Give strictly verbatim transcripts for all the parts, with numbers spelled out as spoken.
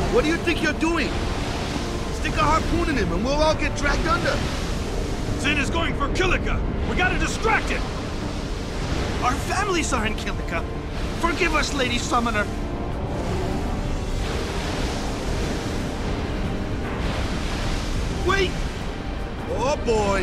What do you think you're doing? Stick a harpoon in him and we'll all get dragged under. Zin is going for Kilika. We gotta distract it. Our families are in Kilika. Forgive us, Lady Summoner. Wait! Oh boy!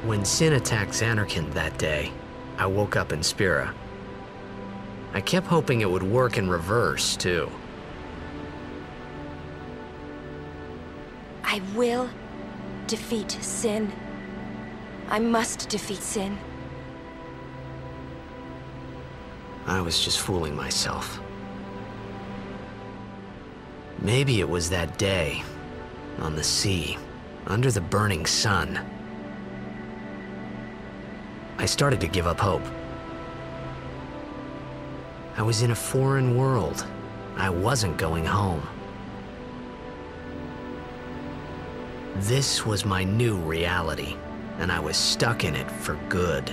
When Sin attacked Zanarkand that day, I woke up in Spira. I kept hoping it would work in reverse, too. I will defeat Sin. I must defeat Sin. I was just fooling myself. Maybe it was that day, on the sea, under the burning sun. I started to give up hope. I was in a foreign world. I wasn't going home. This was my new reality, and I was stuck in it for good.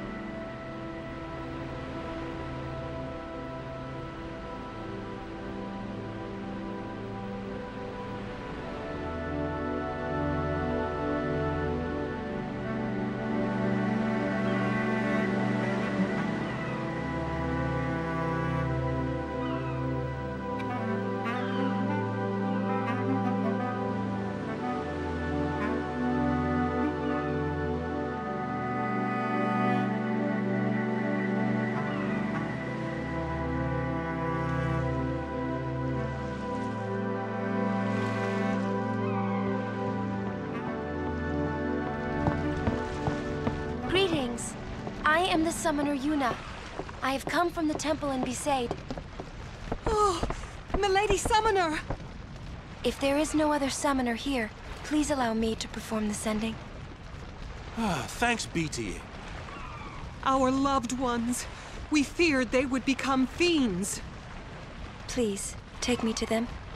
Greetings. I am the summoner Yuna. I have come from the temple in Besaid. Oh, Milady Summoner! If there is no other summoner here, please allow me to perform the sending. Ah, thanks be to you. Our loved ones. We feared they would become fiends. Please, take me to them.